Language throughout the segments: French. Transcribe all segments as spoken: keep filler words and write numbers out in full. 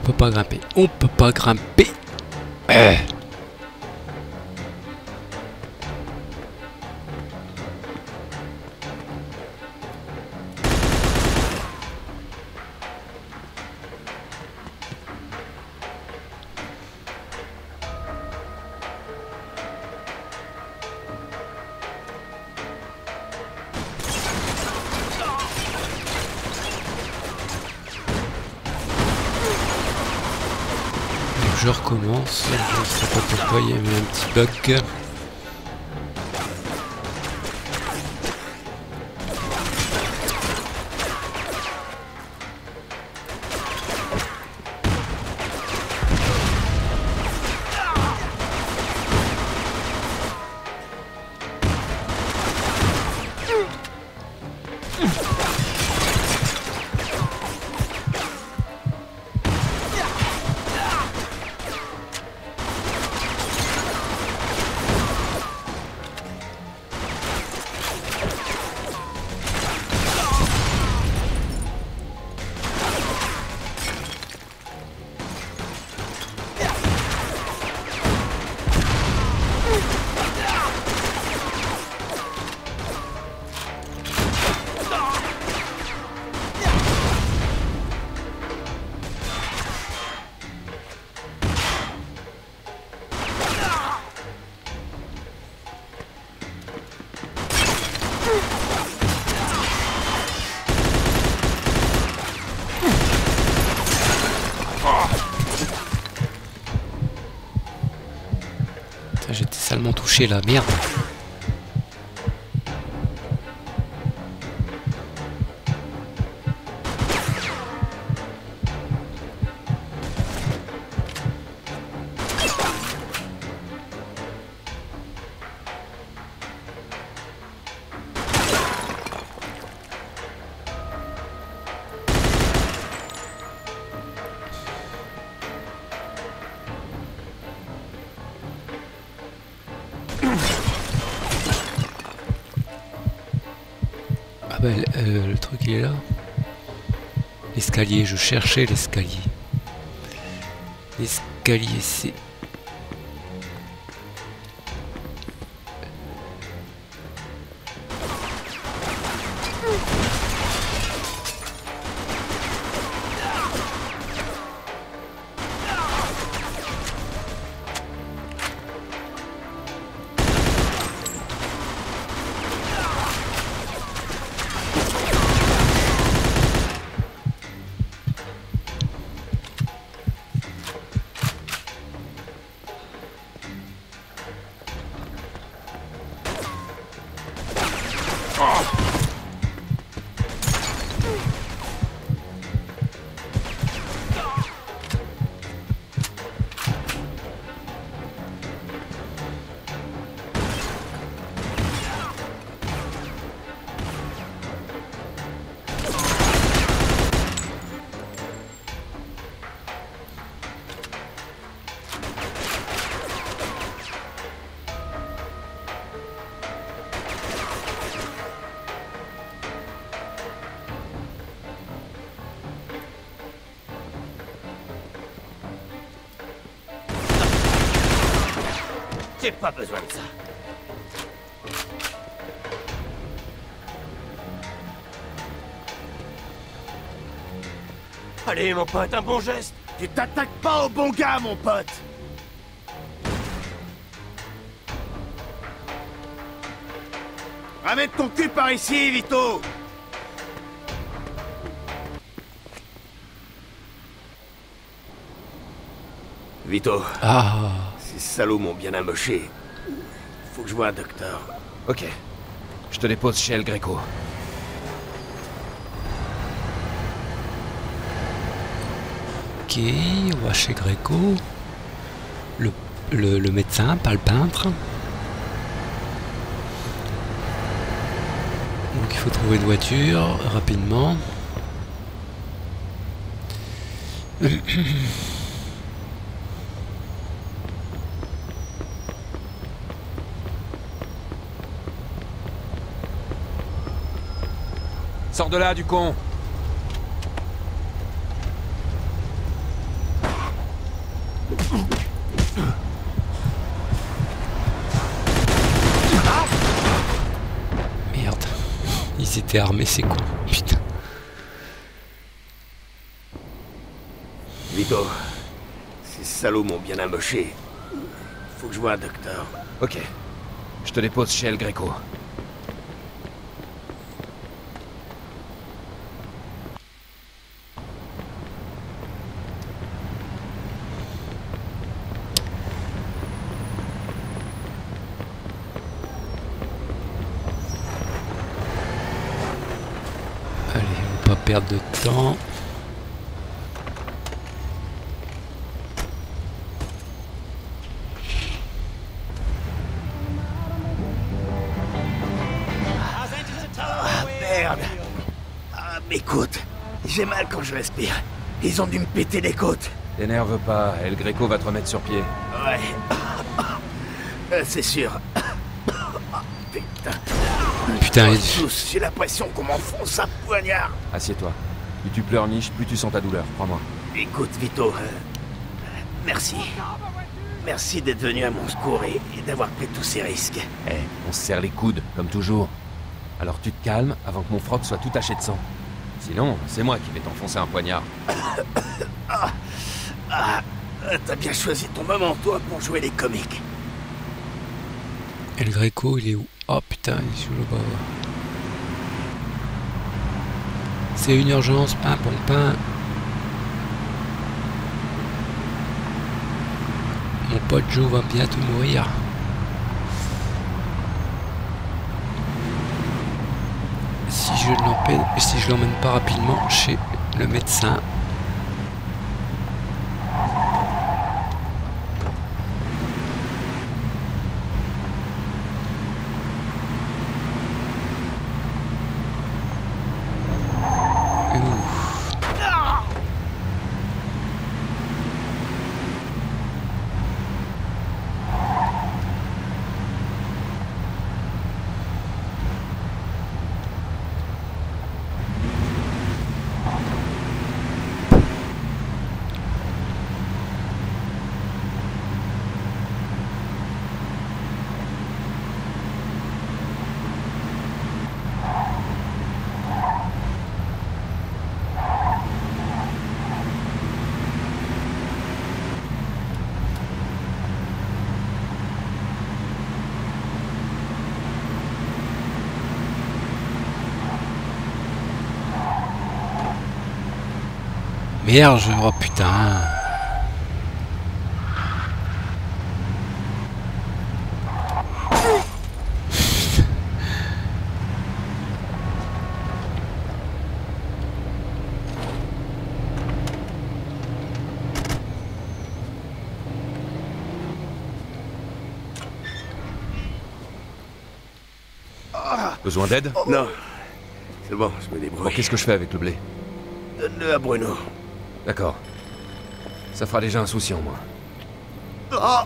peut pas grimper. On peut pas grimper. Euh. Je recommence, je ne sais pas pourquoi il y a eu un petit bug. J'étais salement touché là, merde. Bah, euh, le truc il est là. L'escalier, je cherchais l'escalier. L'escalier c'est... J'ai pas besoin de ça. Allez, mon pote, un bon geste. Tu t'attaques pas au bon gars, mon pote. Ramène ton cul par ici, Vito. Vito. Ah. Ces salauds m'ont bien amoché. Faut que je voie un docteur. Ok. Je te dépose chez El Greco. Ok, on va chez Greco. Le, le, le médecin, pas le peintre. Donc il faut trouver une voiture rapidement. Sors de là, du con! était armé, c'est con. Putain. Vito, ces salauds m'ont bien amoché. Faut que je voie un docteur. Ok. Je te dépose chez El Greco. Allez, on va pas perdre de temps. Ah, merde. Ah, mes côtes. J'ai mal quand je respire. Ils ont dû me péter les côtes. T'énerve pas, El Greco va te remettre sur pied. Ouais. Euh, C'est sûr. Putain. Putain, Oh, il... tous, j'ai l'impression qu'on m'enfonce un poignard. Assieds-toi. Plus tu pleurniches, plus tu sens ta douleur, crois-moi. Écoute, Vito, euh, merci. Merci d'être venu à mon secours et, et d'avoir pris tous ces risques. Eh, on se serre les coudes, comme toujours. Alors tu te calmes avant que mon froc soit tout taché de sang. Sinon, c'est moi qui vais t'enfoncer un poignard. Ah, euh, t'as bien choisi ton moment, toi, pour jouer les comiques. El Greco, il est où? Oh putain, il est sous le bas. C'est une urgence, pain pour pain. Mon pote Joe va bientôt mourir. Si je ne l'emmène, si je l'emmène pas rapidement chez le médecin. Merde, je... oh putain. Besoin d'aide? Non. C'est bon, je me débrouille. Bon, qu'est-ce que je fais avec le blé? Donne-le à Bruno. D'accord. Ça fera déjà un souci en moins. Oh,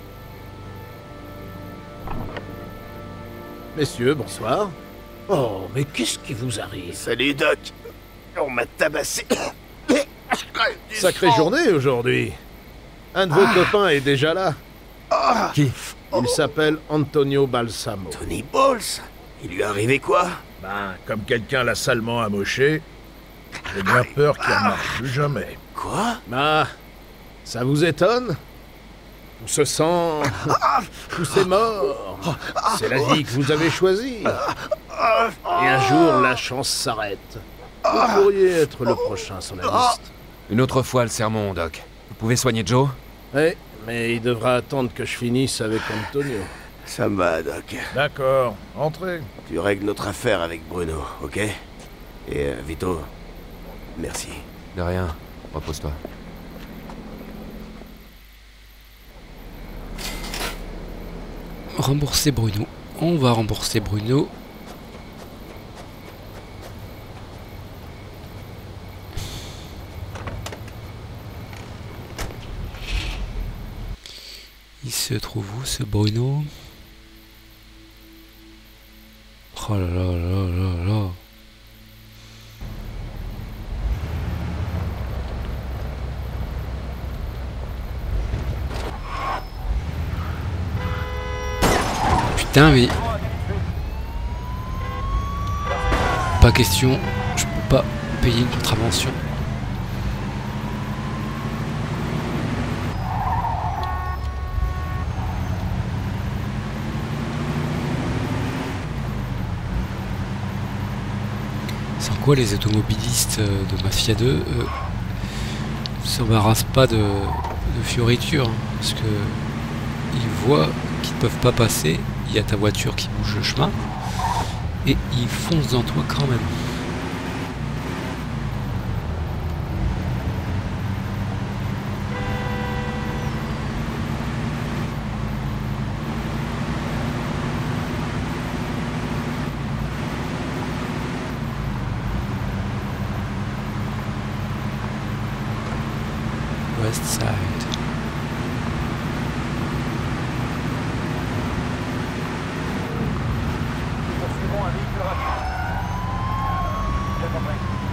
Messieurs, bonsoir. Oh, mais qu'est-ce qui vous arrive? salut, Doc. On m'a tabassé. Sacrée journée aujourd'hui. Un de vos copains est déjà là. Qui? Il s'appelle Antonio Balsamo. Tony Balls. Il lui est arrivé quoi? Ben, comme quelqu'un l'a salement amoché, j'ai bien peur qu'il ne marche plus jamais. Quoi? Ah, ça vous étonne? Tout se sent... Tout c'est mort. C'est la vie que vous avez choisie. Et un jour, la chance s'arrête. Vous pourriez être le prochain sur la liste. Une autre fois le sermon, Doc. Vous pouvez soigner Joe? Oui, mais il devra attendre que je finisse avec Antonio. Ça me va, Doc. D'accord, entrez. Tu règles notre affaire avec Bruno, ok? Et euh, Vito, merci. De rien. Repose-toi. Rembourser Bruno. On va rembourser Bruno. Il se trouve où ce Bruno? Oh là là là là là. Putain mais... pas question, je peux pas payer une contravention. Sans quoi les automobilistes de Mafia deux euh, s'embarrassent pas de, de fioritures, hein, parce que ils voient qu'ils ne peuvent pas passer, il y a ta voiture qui bouge le chemin, et ils foncent dans toi quand même. West Side. Poursuivons un véhicule rapide. J'ai compris.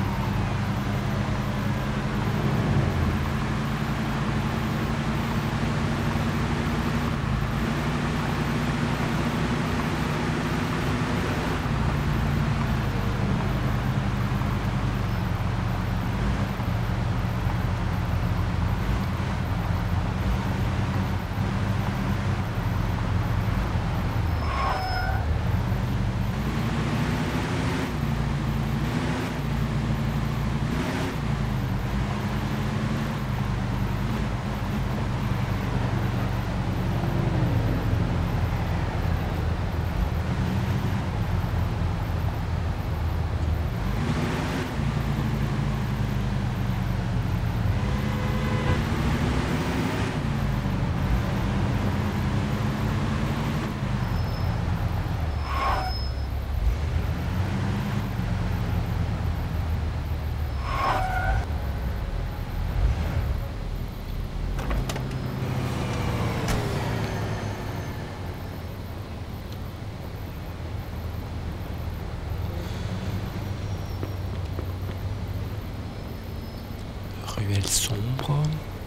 Ruelle sombre.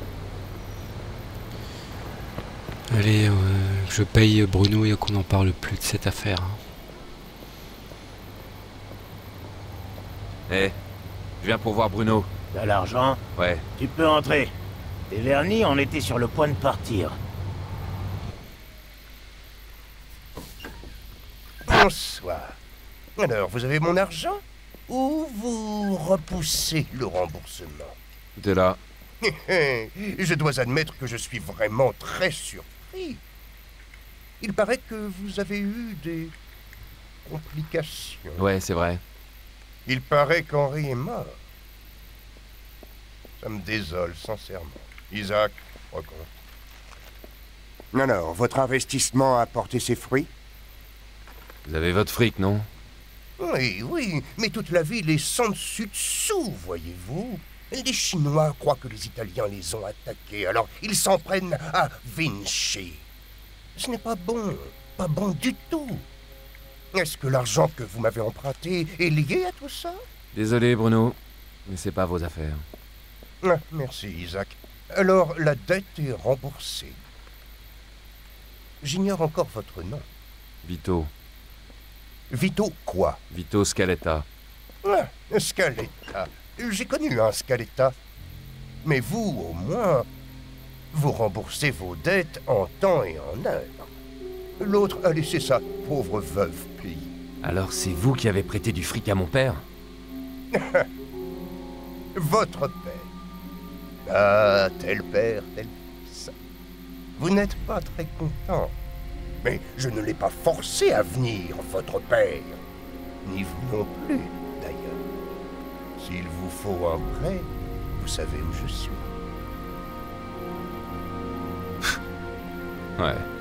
Allez, euh, je paye Bruno et qu'on n'en parle plus de cette affaire. Eh, hey, je viens pour voir Bruno. T'as l'argent? Ouais. Tu peux entrer. T'es vernis, on était sur le point de partir. Bonsoir. Alors, vous avez mon argent? Ou vous repoussez le remboursement? T'es là. Je dois admettre que je suis vraiment très surpris. Il paraît que vous avez eu des complications. Ouais, c'est vrai. Il paraît qu'Henri est mort. Ça me désole, sincèrement. Isaac, recompte. Alors, votre investissement a porté ses fruits? Vous avez votre fric, non? Oui, oui, mais toute la ville est sans dessus dessous, voyez-vous. Les Chinois croient que les Italiens les ont attaqués, alors ils s'en prennent à Vinci. Ce n'est pas bon, pas bon du tout. Est-ce que l'argent que vous m'avez emprunté est lié à tout ça? Désolé, Bruno, mais c'est pas vos affaires. Ah, merci, Isaac. Alors, la dette est remboursée. J'ignore encore votre nom. Vito. Vito quoi? Vito Scaletta. Ah, Scaletta. J'ai connu un Scaletta. Mais vous, au moins, vous remboursez vos dettes en temps et en heure. L'autre a laissé sa pauvre veuve payer. Alors c'est vous qui avez prêté du fric à mon père? Votre père. Ah, tel père, tel fils. Vous n'êtes pas très content. Mais je ne l'ai pas forcé à venir, votre père. Ni vous non plus, d'ailleurs. S'il vous faut un prêt, vous savez où je suis. Ouais.